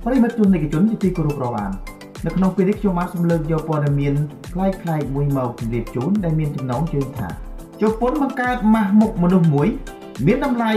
ប្រិមិត្តទស្សនិកជនជាទីគោរពរាប់អាននៅក្នុងពេលនេះខ្ញុំបានសម្លឹងយកព័ត៌មានคล้ายៗមួយមកជម្រាបជូនដែលមានចំណងជើងថាជប៉ុនបង្កើតម៉ាស់មុខមនុស្សមួយមានតម្លៃ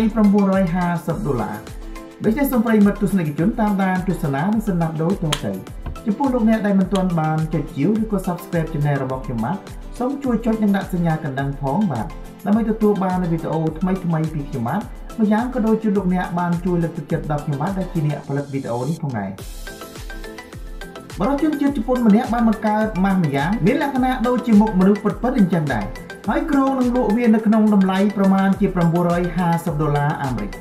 $950ដូច្នេះសូមប្រិមិត្តទស្សនិកជនតាមដានទស្សនានិងស្ដាប់ដូចតទៅចំពោះលោកអ្នកដែលមិនទាន់បានចុចជាវឬក៏ Subscribe Channel របស់ខ្ញុំបាទសូមជួយចុចនិងដាក់សញ្ញាកណ្ដឹងផងបាទដើម្បីទទួលបានវីដេអូថ្មីៗពីខ្ញុំបាទម្យ៉ាងក៏ដូចជាលោកអ្នកបានជួយលើកទឹកចិត្តដល់ខ្ញុំបាទដែលជាអ្នកផលិតវីដេអូនេះផងដែរបរិជនជាតិជប៉ុនម្នាក់បានបង្កើតម៉ាស់ម្យ៉ាងមានលក្ខណៈដូចជាមុខមនុស្សពិតៗអញ្ចឹងដែរហើយគ្រោងនឹងលក់វានៅក្នុងតម្លៃប្រមាណជា$950អាមេរិក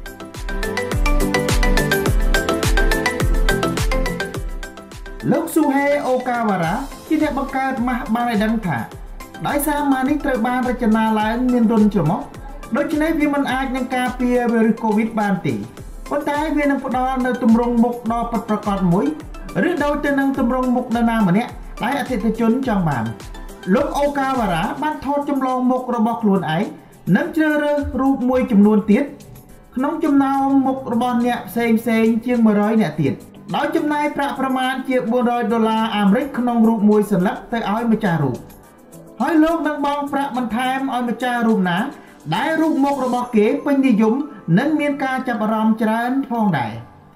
លោកស៊ូហេអូកាវ៉ារ៉ាជាអ្នកបង្កើតម៉ាស់បានឲ្យដឹងថាដោយសារម៉ាស់នេះត្រូវបានរចនាឡើងមានរន្ធច្រមុះដូច្នេះវាមិនអាចនឹងការពារវីរុសកូវីដបានទេប៉ុន្តែវានឹងផ្ដល់នូវទម្រង់មុខដ៏ពិតប្រាកដមួយឬដូចទៅនឹងទម្រង់មុខនរណាម្នាក់ដែលអតិថិជនចង់បានលោកអូកាវ៉ារ៉ាបានថតចម្លងមុខរបស់ខ្លួនឯងនិងជ្រើសរើសរូបមួយចំនួនទៀតក្នុងចំណោមមុខរបស់អ្នកផ្សេងជាង100អ្នកទៀតដោយចំណាយប្រាក់ប្រមាណជា$400អាមេរិកក្នុងរូបមួយសន្លឹកទៅឲ្យម្ចាស់រូបហើយលោកនឹងបង់ប្រាក់បន្ថែមឲ្យម្ចាស់រូបណាដែលរូបមុខរបស់គេពេញនិយមនិងមានការចាប់អារម្មណ៍ច្រើនផងដែរ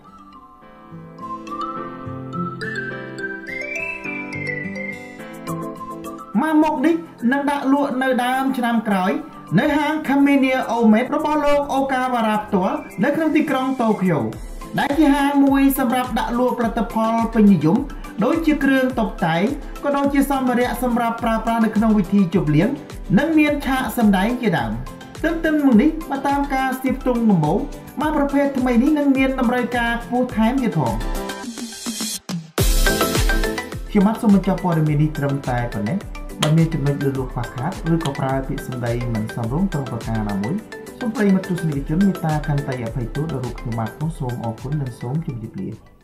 ម៉ាស់មុខនេះនឹងដាក់លក់នៅដើមឆ្នាំក្រោយនៅហាង Kamenia Omet របស់លោកអូកាវ៉ារ៉ាផ្ទាល់នៅក្នុងទីក្រុងតូក្យូដែលជាហាងមួយសម្រាប់ដាក់លក់ផលិតផលពេញនិយមដូចជាគ្រឿងតុបតែងក៏ដូចជាសម្ភារៈសម្រាប់ប្រើប្រាស់នៅក្នុងវិធីជប់លៀងនិងមានឆាកសម្ដែងជាដើមទន្ទឹមនឹងនេះបើតាមការស្ទាបទង់ដំបូងម៉ាស់ប្រភេទថ្មីនេះនឹងមានតម្រូវការខ្ពស់ថែមទៀតផងខ្ញុំបាទសូមបញ្ចប់ព័ត៌មាននេះត្រឹមតែប៉ុណ្ណេះបើមានចំណុចលើសខ្វះខាតឬក៏ប្រើពាក្យសម្ដីមិនសមរម្យត្រង់ប្រការណាមួយសូមប្រិយមិត្តទស្សនិកជនមេត្តាខន្តីអភ័យទោសដល់រូបខ្ញុំបាទផងសូមអរគុណនិងសូមជម្រាបលា